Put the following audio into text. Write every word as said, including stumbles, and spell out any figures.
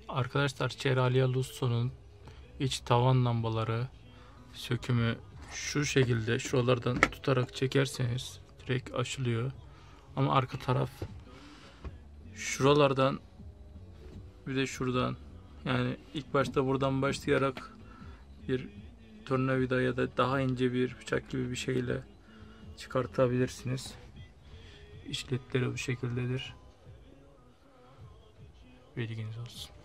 Arkadaşlar, Ceraliya Lusso'nun iç tavan lambaları sökümü şu şekilde. Şuralardan tutarak çekerseniz direkt açılıyor. Ama arka taraf şuralardan, bir de şuradan, yani ilk başta buradan başlayarak bir tornavida ya da daha ince bir bıçak gibi bir şeyle çıkartabilirsiniz. İşletleri bu şekildedir. Bilginiz olsun.